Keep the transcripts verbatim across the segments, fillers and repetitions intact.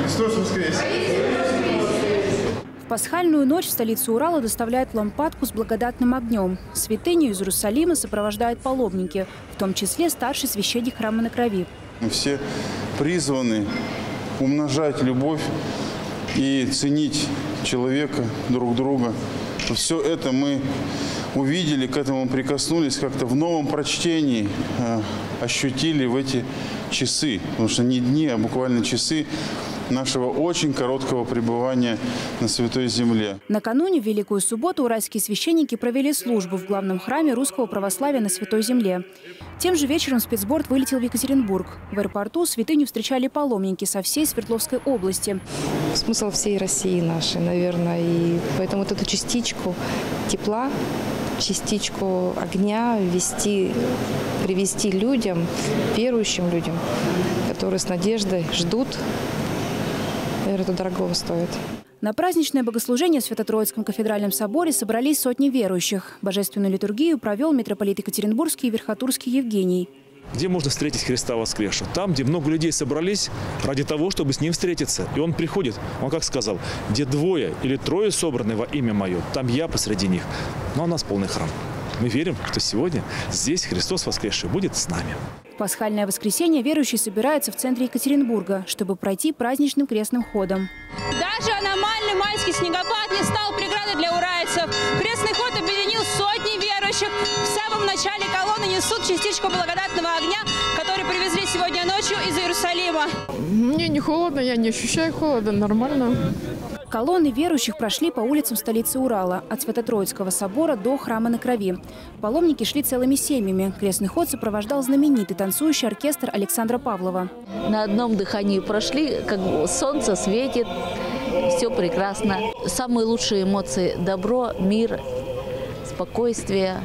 Христос воскрес! В пасхальную ночь в столицу Урала доставляют лампадку с благодатным огнем. Святыню из Иерусалима сопровождают паломники, в том числе старший священник храма на Крови. Мы все призваны умножать любовь и ценить человека, друг друга. Все это мы увидели, к этому прикоснулись, как-то в новом прочтении э, ощутили в эти часы. Потому что не дни, а буквально часы нашего очень короткого пребывания на Святой Земле. Накануне, в Великую Субботу, уральские священники провели службу в главном храме русского православия на Святой Земле. Тем же вечером спецборд вылетел в Екатеринбург. В аэропорту святыню встречали паломники со всей Свердловской области. Смысл всей России нашей, наверное, и поэтому вот эту частичку тепла, частичку огня ввести, привести людям, верующим людям, которые с надеждой ждут, наверное, это дорого стоит. На праздничное богослужение в Свято-Троицком кафедральном соборе собрались сотни верующих. Божественную литургию провел митрополит Екатеринбургский и Верхотурский Евгений. Где можно встретить Христа воскресшего? Там, где много людей собрались ради того, чтобы с Ним встретиться. И Он приходит, Он как сказал, где двое или трое собраны во имя Мое, там Я посреди них. Но у нас полный храм. Мы верим, что сегодня здесь Христос воскресший будет с нами. В пасхальное воскресенье верующие собираются в центре Екатеринбурга, чтобы пройти праздничным крестным ходом. Даже аномальный майский снегопад не стал преградой для уральцев. Крестный ход объединил сотни верующих. В самом начале колонны несут частичку благодатного огня, который привезли сегодня ночью из Иерусалима. Мне не холодно, я не ощущаю холода, нормально. Колонны верующих прошли по улицам столицы Урала, от Свято-Троицкого собора до храма на Крови. Паломники шли целыми семьями. Крестный ход сопровождал знаменитый танцующий оркестр Александра Павлова. На одном дыхании прошли, как солнце светит, все прекрасно. Самые лучшие эмоции – добро, мир, спокойствие,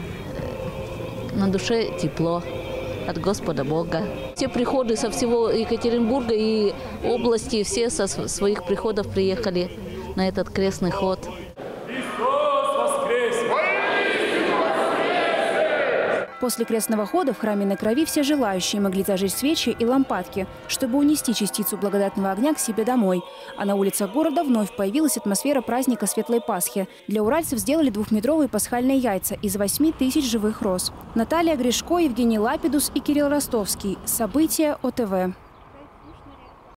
на душе тепло от Господа Бога. Все приходы со всего Екатеринбурга и области, все со своих приходов приехали на этот крестный ход. После крестного хода в храме на Крови все желающие могли зажечь свечи и лампадки, чтобы унести частицу благодатного огня к себе домой. А на улицах города вновь появилась атмосфера праздника Светлой Пасхи. Для уральцев сделали двухметровые пасхальные яйца из восьми тысяч живых роз. Наталья Гришко, Евгений Лапидус и Кирилл Ростовский. События ОТВ.